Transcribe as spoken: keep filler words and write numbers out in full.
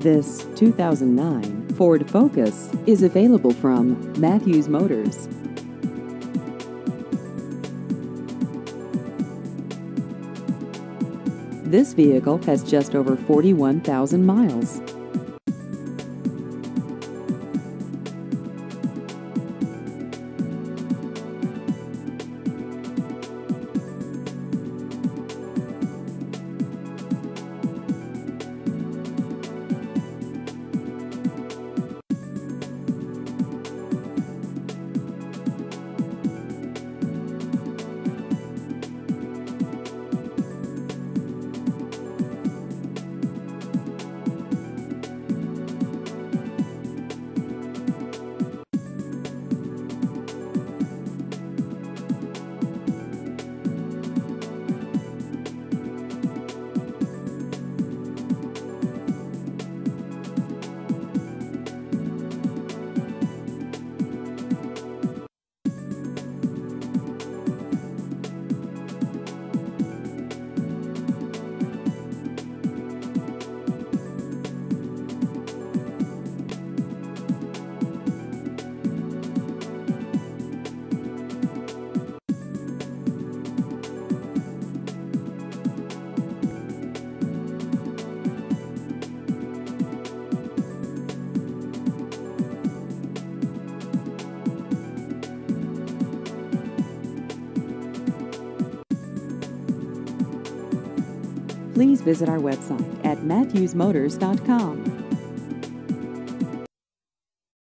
This two thousand nine Ford Focus is available from Matthews Motors. This vehicle has just over forty-one thousand miles. Please visit our website at matthews motors dot com.